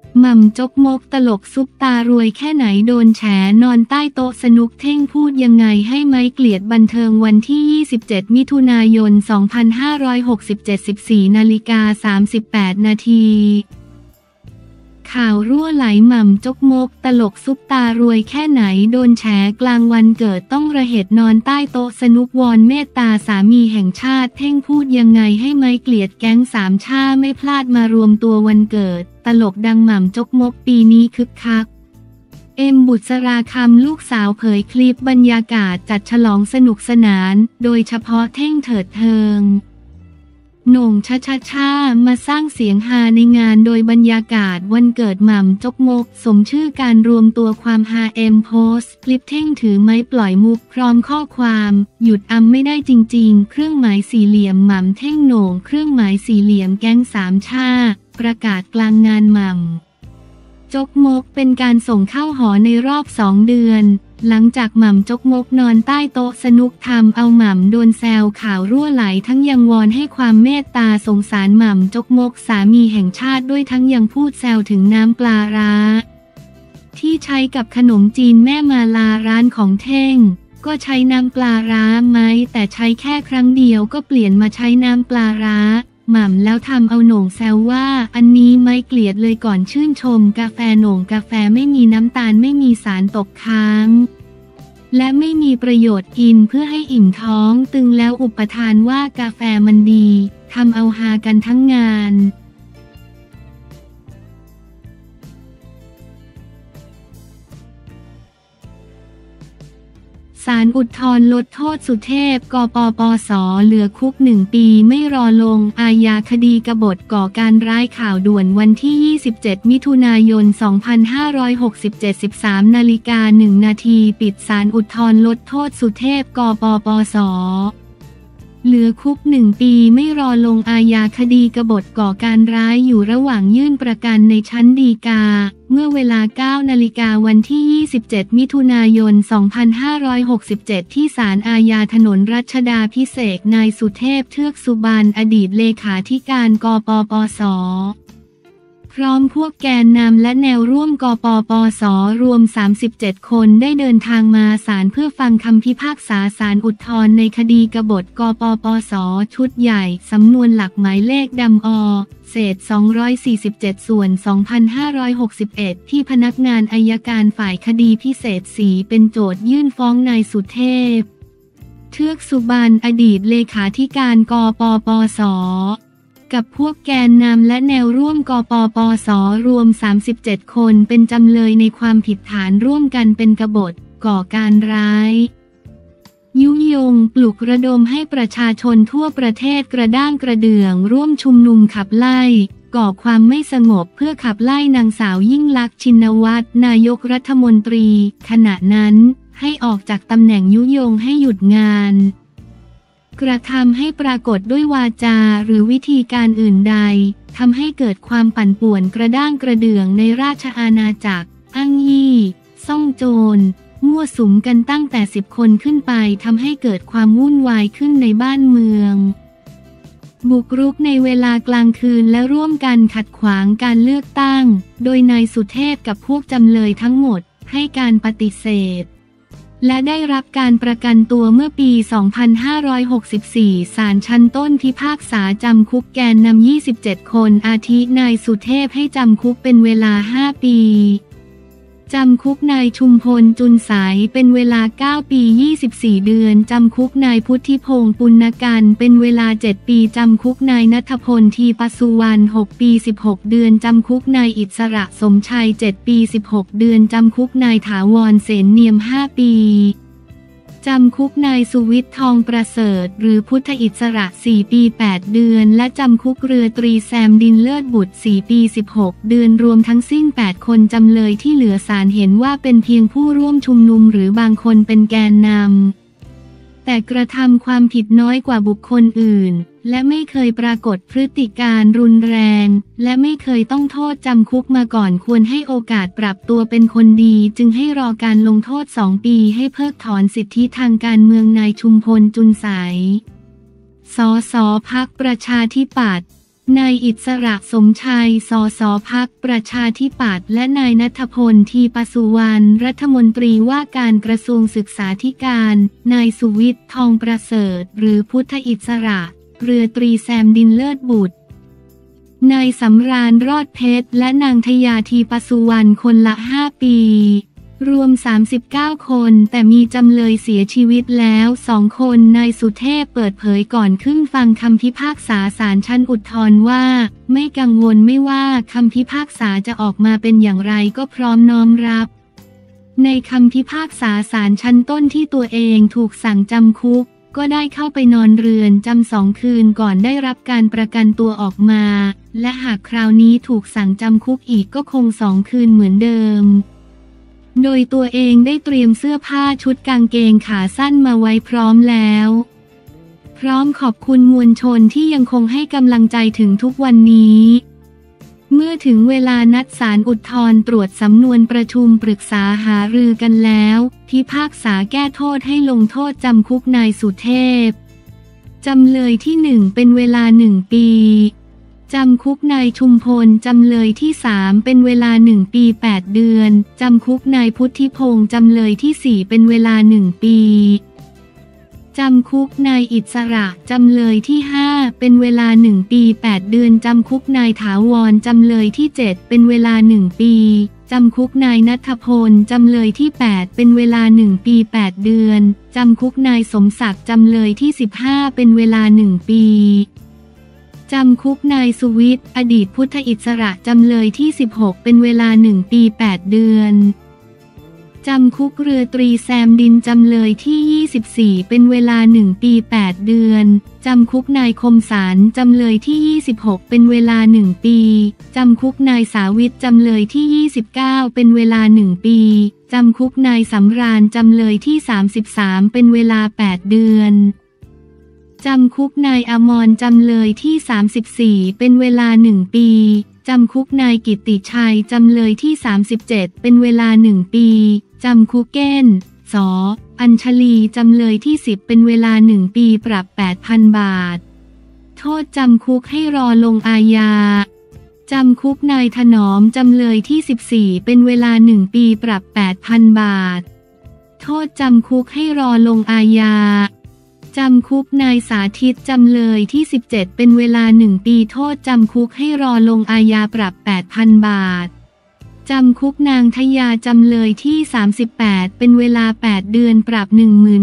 หม่ำจกมกตลกซุปตารวยแค่ไหนโดนแฉนอนใต้โต๊ะสนุกเท่งพูดยังไงให้ไม้เกลียดบันเทิงวันที่ 27 มิถุนายน 2567 14:38 นาทีข่าวรั่วไหลหม่ำจกมกตลกซุปตารวยแค่ไหนโดนแฉกลางวันเกิดต้องระเหตุนอนใต้โต๊ะสนุกวอนเมตตาสามีแห่งชาติเท่งพูดยังไงให้ไม้เกลียดแก๊งสามชาไม่พลาดมารวมตัววันเกิดตลกดังหม่ำจกมกปีนี้คึกคักเอ็มบุษราคำลูกสาวเผยคลิปบรรยากาศจัดฉลองสนุกสนานโดยเฉพาะเท่งเถิดเทิงโหน่งชามาสร้างเสียงฮาในงานโดยบรรยากาศวันเกิดหม่ำจกมกสมชื่อการรวมตัวความฮาเอ็มโพสคลิปเท่งถือไม้ปล่อยมุกพร้อมข้อความหยุดอำไม่ได้จริงๆเครื่องหมายสี่เหลี่ยมหม่ำเท่งโหน่งเครื่องหมายสี่เหลี่ยมแก๊งสามชาประกาศกลางงานหม่ำจกมกเป็นการส่งเข้าหอในรอบ2 เดือนหลังจากหม่ำจกมกนอนใต้โต๊ะสนุกทำเอาหม่ำโดนแซวข่าวรั่วไหลทั้งยังวอนให้ความเมตตาสงสารหม่ำจกมกสามีแห่งชาติด้วยทั้งยังพูดแซวถึงน้ำปลาร้าที่ใช้กับขนมจีนแม่มาลาร้านของเท่งก็ใช้น้ำปลาร้าไหมแต่ใช้แค่ครั้งเดียวก็เปลี่ยนมาใช้น้ำปลาร้าหม่ำแล้วทำเอาโหน่งแซวว่าอันนี้ไม่เกลียดเลยก่อนชื่นชมกาแฟโหน่งกาแฟไม่มีน้ำตาลไม่มีสารตกค้างและไม่มีประโยชน์กินเพื่อให้อิ่มท้องตึงแล้วอุปทานว่ากาแฟมันดีทำเอาฮากันทั้งงานศาลอุทธรณ์ลดโทษสุเทพ กปปส.เหลือคุก1 ปีไม่รอลงอาญาคดีกบฏก่อการร้ายข่าวด่วนวันที่ 27 มิถุนายน 2567 13:01 นาทีปิดศาลอุทธรณ์ลดโทษสุเทพ กปปส.เหลือคุก1 ปีไม่รอลงอาญาคดีกบฏก่อการร้ายอยู่ระหว่างยื่นประกันในชั้นฎีกาเมื่อเวลา 9 นาฬิกาวันที่ 27 มิถุนายน 2567 ที่ศาลอาญาถนนรัชดาภิเษกนายสุเทพเทือกสุบรรณอดีตเลขาธิการกปปส.พร้อมพวกแกนนำและแนวร่วมกปปส.รวม37 คนได้เดินทางมาศาลเพื่อฟังคำพิพากษาศาลอุทธรณ์ในคดีกบฏกปปส.ชุดใหญ่สำนวนหลักหมายเลขดำอ.เศษ247ส่วน2561ที่พนักงานอัยการฝ่ายคดีพิเศษ4เป็นโจทยื่นฟ้องนายสุเทพเทือกสุบรรณอดีตเลขาธิการกปปส.กับพวกแกนนำและแนวร่วมกปปส.รวม37 คนเป็นจำเลยในความผิดฐานร่วมกันเป็นกบฏก่อการร้ายยุยงปลุกระดมให้ประชาชนทั่วประเทศกระด้างกระเดื่องร่วมชุมนุมขับไล่ก่อความไม่สงบเพื่อขับไล่นางสาวยิ่งลักษณ์ชินวัตรนายกรัฐมนตรีขณะนั้นให้ออกจากตำแหน่งยุยงให้หยุดงานกระทำให้ปรากฏด้วยวาจาหรือวิธีการอื่นใดทำให้เกิดความปั่นป่วนกระด้างกระเดื่องในราชอาณาจักรอ้างยี่ซ่องโจรมั่วสุมกันตั้งแต่10 คนขึ้นไปทำให้เกิดความวุ่นวายขึ้นในบ้านเมืองบุกรุกในเวลากลางคืนและร่วมกันขัดขวางการเลือกตั้งโดยนายสุเทพกับพวกจำเลยทั้งหมดให้การปฏิเสธและได้รับการประกันตัวเมื่อปี 2564 ศาลชั้นต้นพิพากษาจำคุกแกนนำ27 คนอาทินายสุเทพให้จำคุกเป็นเวลา5 ปีจำคุกนายชุมพลจุนสายเป็นเวลา9 ปี 24 เดือนจำคุกนายพุทธิพงษ์ปุณกันเป็นเวลา7 ปีจำคุกนายณัฐพลทีปสุวรรณ6 ปี 16 เดือนจำคุกนายอิสระสมชัย7 ปี 16 เดือนจำคุกนายถาวรเสนเนียม5 ปีจำคุกนายสุวิทย์ทองประเสริฐหรือพุทธอิสระ4 ปี 8 เดือนและจำคุกเรือตรีแซมดินเลิศบุตร4 ปี 16 เดือนรวมทั้งสิ้น8 คนจำเลยที่เหลือศาลเห็นว่าเป็นเพียงผู้ร่วมชุมนุมหรือบางคนเป็นแกนนำแต่กระทำความผิดน้อยกว่าบุคคลอื่นและไม่เคยปรากฏพฤติการรุนแรงและไม่เคยต้องโทษจำคุกมาก่อนควรให้โอกาสปรับตัวเป็นคนดีจึงให้รอการลงโทษ2 ปีให้เพิกถอนสิทธิทางการเมืองนายชุมพลจุนสาย สสพรรคประชาธิปัตย์นายอิสระสมชัย สสพรรคประชาธิปัตย์และนายณัฐพล ทีปสุวรรณ รัฐมนตรีว่าการกระทรวงศึกษาธิการ นายสุวิทย์ ทองประเสริฐ หรือพุทธอิสระ เรือตรีแซมดินเลิศบุตร นายสำราญ รอดเพชร และนางทยา ทีปสุวรรณ คนละ 5 ปี รวม 39 คน แต่มีจำเลยเสียชีวิตแล้ว2 คน นายสุเทพเปิดเผยก่อนขึ้นฟังคำพิพากษาศาลชั้นอุทธรณ์ว่า ไม่กังวลไม่ว่าคำพิพากษาจะออกมาเป็นอย่างไรก็พร้อมน้อมรับ ในคำพิพากษาศาลชั้นต้นที่ตัวเองถูกสั่งจำคุก ก็ได้เข้าไปนอนเรือนจำ2 คืนก่อนได้รับการประกันตัวออกมา และหากคราวนี้ถูกสั่งจำคุกอีกก็คง2 คืนเหมือนเดิม โดยตัวเองได้เตรียมเสื้อผ้าชุดกางเกงขาสั้นมาไว้พร้อมแล้ว พร้อมขอบคุณมวลชนที่ยังคงให้กำลังใจถึงทุกวันนี้ เมื่อถึงเวลานัดศาลอุทธรณ์ตรวจสำนวนประชุมปรึกษาหารือกันแล้วพิพากษาแก้โทษให้ลงโทษจำคุกนายสุเทพจำเลยที่1เป็นเวลา1 ปีจำคุกนายชุมพลจำเลยที่3เป็นเวลา1 ปี8 เดือนจำคุกนายพุทธิพงษ์จำเลยที่4เป็นเวลา1 ปีจำคุกนายอิสระจำเลยที่5เป็นเวลา1 ปี8 เดือนจำคุกนายถาวรจำเลยที่7เป็นเวลา1 ปีจำคุกนายณัฐพลจำเลยที่8เป็นเวลา1 ปี8 เดือนจำคุกนายสมศักดิ์จำเลยที่15เป็นเวลา1 ปีจำคุกนายสุวิทย์อดีตพุทธอิสระจำเลยที่16เป็นเวลา1 ปี8 เดือนจำคุกเรือตรีแซมดินจำเลยที่24เป็นเวลา1 ปี8 เดือนจำคุกนายคมสารจำเลยที่26เป็นเวลา1 ปีจำคุกนายสาวิทจำเลยที่29เป็นเวลา1 ปีจำคุกนายสำราญจำเลยที่33เป็นเวลา8 เดือนจำคุกนายอมรจำเลยที่34เป็นเวลา1 ปีจำคุกนายกิตติชัยจำเลยที่37เป็นเวลา1 ปีจำคุกเก้น ส.อัญชลีจำเลยที่10เป็นเวลา1 ปีปรับ 8,000 บาทโทษจำคุกให้รอลงอาญาจำคุกนายถนอมจำเลยที่14เป็นเวลา1 ปีปรับ 8,000 บาทโทษจำคุกให้รอลงอาญาจำคุกนายสาธิตจำเลยที่17เป็นเวลา1 ปีโทษจำคุกให้รอลงอาญาปรับ 8,000 บาทจำคุกนางทยาจำเลยที่38เป็นเวลา8 เดือนปรับ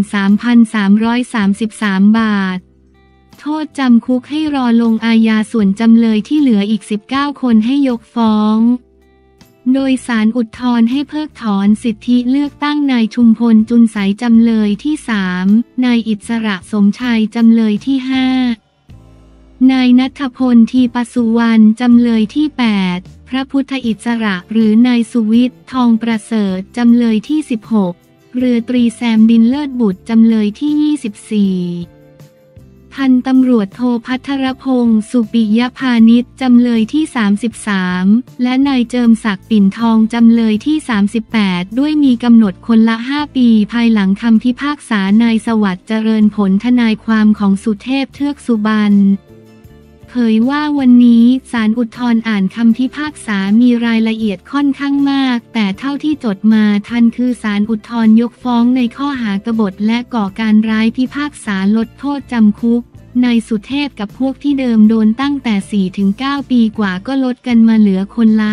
13,333 บาทโทษจำคุกให้รอลงอาญาส่วนจำเลยที่เหลืออีก19 คนให้ยกฟ้องโดยศาลอุทธรณ์ให้เพิกถอนสิทธิเลือกตั้งนายชุมพลจุนใสจำเลยที่3นายอิสระสมชัยจำเลยที่5นายณัฐพล ทีปสุวรรณจำเลยที่8พระพุทธอิสระหรือนายสุวิทย์ ทองประเสริฐจำเลยที่16เรือตรีแซมดินเลิศบุตรจำเลยที่24พันตำรวจโทภัทรพงศ์สุปิยพานิชจำเลยที่33และนายเจิมศักดิ์ปิ่นทองจำเลยที่38ด้วยมีกำหนดคนละ5 ปีภายหลังคำพิพากษานายสวัสดิ์เจริญผลทนายความของสุเทพเทือกสุบรรณเผยว่าวันนี้ศาลอุทธรณ์อ่านคำพิพากษามีรายละเอียดค่อนข้างมากแต่เท่าที่จดมาทันคือศาลอุทธรณ์ยกฟ้องในข้อหากบฏและก่อการร้ายพิพากษาลดโทษจำคุกนายสุเทพกับพวกที่เดิมโดนตั้งแต่ 4-9 ปีกว่าก็ลดกันมาเหลือคนละ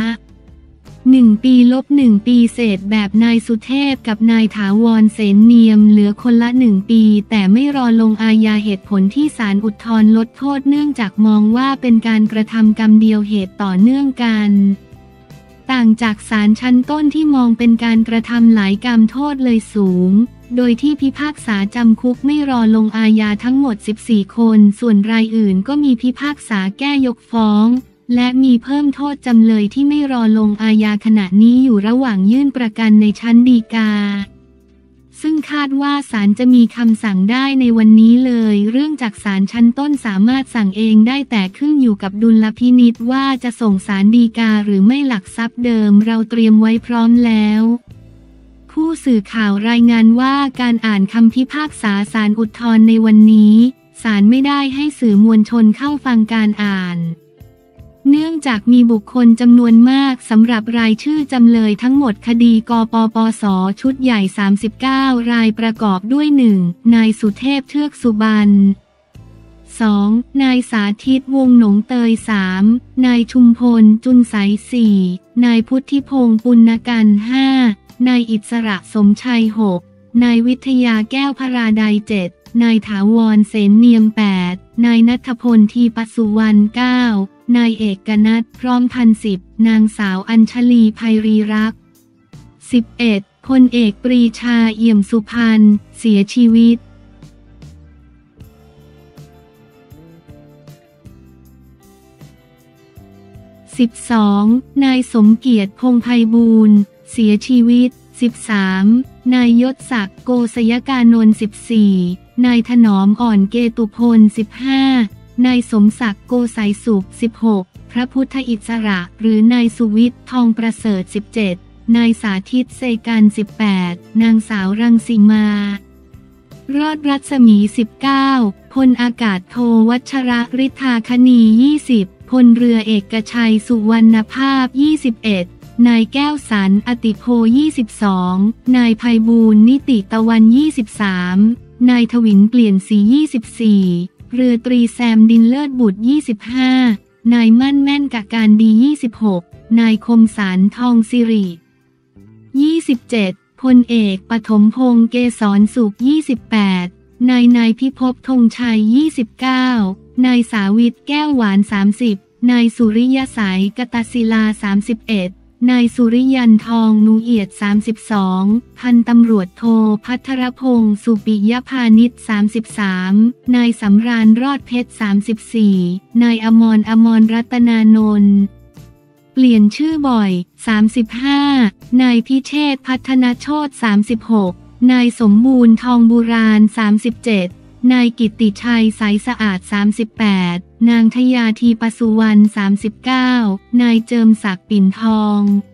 1 ปีลบ1 ปีเศษแบบนายสุเทพกับนายถาวรเสนเนียมเหลือคนละ1 ปีแต่ไม่รอลงอาญาเหตุผลที่ศาลอุทธรณ์ลดโทษเนื่องจากมองว่าเป็นการกระทำกรรมเดียวเหตุต่อเนื่องกันต่างจากศาลชั้นต้นที่มองเป็นการกระทำหลายกรรมโทษเลยสูงโดยที่พิพากษาจำคุกไม่รอลงอาญาทั้งหมด14 คนส่วนรายอื่นก็มีพิพากษาแก้ยกฟ้องและมีเพิ่มโทษจำเลยที่ไม่รอลงอาญาขณะนี้อยู่ระหว่างยื่นประกันในชั้นฎีกาซึ่งคาดว่าศาลจะมีคำสั่งได้ในวันนี้เลยเรื่องจากศาลชั้นต้นสามารถสั่งเองได้แต่ขึ้นอยู่กับดุลพินิจว่าจะส่งศาลฎีกาหรือไม่หลักทรัพย์เดิมเราเตรียมไว้พร้อมแล้วผู้สื่อข่าวรายงานว่าการอ่านคำพิพากษาศาลอุทธรณ์ในวันนี้ศาลไม่ได้ให้สื่อมวลชนเข้าฟังการอ่านเนื่องจากมีบุคคลจำนวนมากสำหรับรายชื่อจำเลยทั้งหมดคดีกปปส.ชุดใหญ่39รายประกอบด้วย 1. นายสุเทพเทือกสุบรรณ 2. นายสาธิตวงศ์หนงเตย 3. นายชุมพลจุนใส 4. นายพุทธิพงศ์ปุณกัน 5. นายอิสระสมชัย 6. นายวิทยาแก้วพราได 7. นายถาวรเสนเนียม 8. นายณัฐพลทีปสุวรรณ 9. นายเอกนัทพร้อมพัน 10. นางสาวอัญชลีไพรีรักษ์ 11. พลเอกปรีชาเอี่ยมสุพรรณเสียชีวิต 12. นายสมเกียรติพงษ์ไพบูลย์เสียชีวิต 13. นายยศศักดิ์โกษยกานนท์ 14. นายถนอมอ่อนเกตุพล 15. นายสมศักดิ์โกไสสุข 16. พระพุทธอิสระหรือนายสุวิทย์ทองประเสริฐ 17. นายสาธิตเซกัน 18. นางสาวรังสีมารอดรัศมี 19. พลอากาศโทวัชระฤทธาคณี 20. พลเรือเอกชัยสุวรรณภาพ 21. นายแก้วสันอติโพ 22. นายไพบูลย์นิติตะวัน 23. นายถวินเปลี่ยนศรี 24. เรือตรีแซมดินเลิศบุตร 25. นายมั่นแม่นกะการดี 26. นายคมสารทองสิริ 27. พลเอกปฐมพงษ์เกษรสุข 28. นายพิภพธงชัย 29. นายสาวิตแก้วหวาน 30. นายสุริยสายกตศิลา 31. นายสุริยันทองนูเอียด 32. พันตำรวจโทภัทรพงษ์สุปิยพานิช 33. นายสำราญรอดเพชร 34. นายอมรรัตนานนท์เปลี่ยนชื่อบ่อย 35. นายพิเชษฐ์พัฒนโชติ 36. นายสมบูรณ์ทองบุราณ 37. นายกิตติชัยสายสะอาด 38. นางทยาทีปสุวรรณ 39. นายเจิมศักดิ์ปิ่นทอง